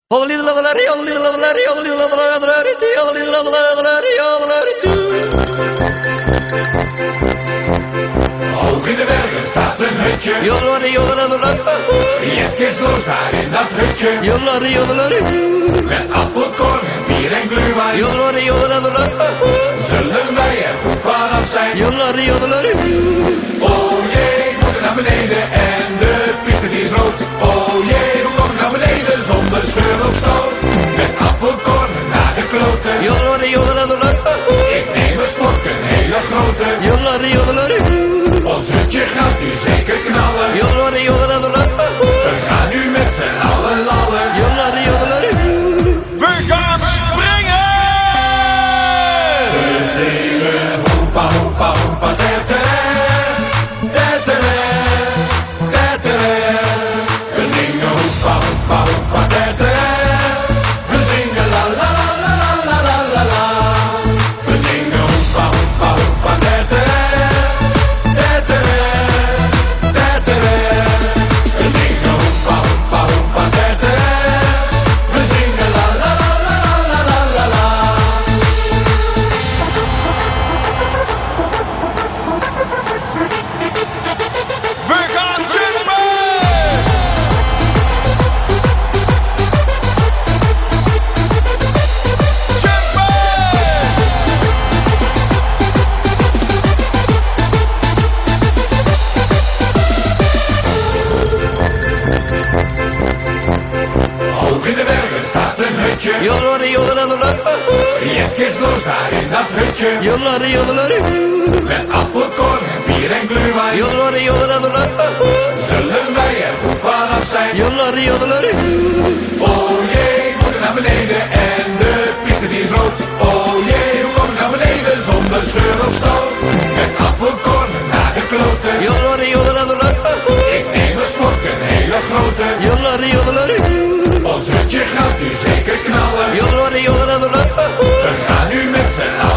Hoog in de bergen staat een hutje. Jetskis los daar in dat hutje. Met apfelkorn en bier en glühwein. Zullen wij er goed vanaf zijn? Oh jee, ik moet naar beneden en de piste die is rood. Oh jee, hoe kom ik naar beneden zonder scheur of stoot? Met apfelkorn naar de kloten. Ik neem een slok, een hele grote. Ons hutje gaat nu zeker knallen. We gaan nu met z'n allen lallen. We gaan springen! We zingen hoepa hoepa hoepa tetere, tetere, tetere. We zingen hoepa hoepa hoepa tetere. We zingen la la la la la la la la. We zingen hoepa hoepa hoepa tetere, tetere, tetere. We zingen hoepa hoepa hoepa tetere. We zingen la la la la la la la la. We gaan jumpen! Hoog in de bergen staat een hutje. Jetskis los daar in dat hutje. Met apfelkorn en bier en glühwein. Zullen wij er goed vanaf zijn? Oh jee, ik moet naar beneden en de piste die is rood. Oh jee, hoe kom ik naar beneden zonder scheur of stoot? Met apfelkorn naar de kloten. Ik neem een slok, een hele grote. Ons hutje gaat nu zeker knallen. We gaan nu met z'n allen